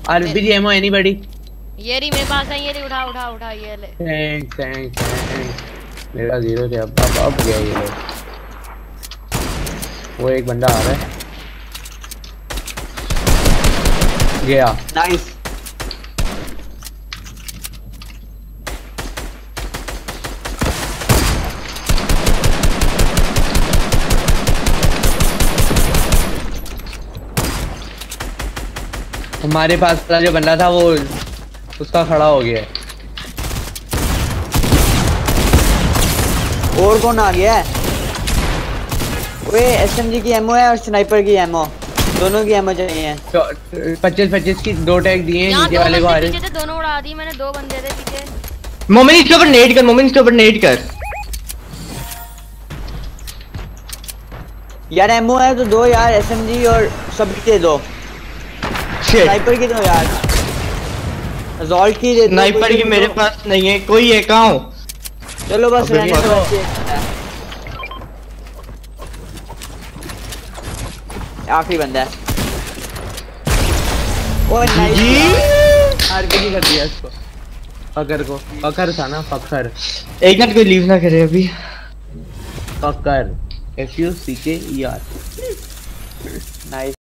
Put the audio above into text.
RPG ammo anybody? ये रही मेरे पास है, ये रही, उठा उठा उठा, ये ले। थैंक्स। मेरा 0 थे, अब गया ये लोग। वो एक बंदा आ रहा है, गया। नाइस। हमारे पास वाला जो बंदा था वो उसका खड़ा हो गया है। और कौन आ गया है? वे एसएमजी की एमओ है और स्नाइपर की एमओ, दोनों की एमओ चाहिए। 25 की 2 टैग दिए हैं नीचे वाले को। पीछे थे, दोनों उड़ा दी मैंने, 2 बंदे थे पीछे। मोमिन इसके ऊपर नेट कर, मोमिन इसके ऊपर नेट कर। यार एमओ है तो दो यार, एसएमजी और सबकी दे दो। स्नाइपर की दो यार, जॉल्ट की दे दो। स्नाइपर की मेरे पास नहीं है, कोई है कहाँ हो? चलो बस रहने दो। आखिरी बंदा है। ओह नाइस, आरपीजी कर दिया इसको। फकर था ना, फकर। एक मिनट कोई लीव ना करे अभी। Fucker FUCKER। नाइस।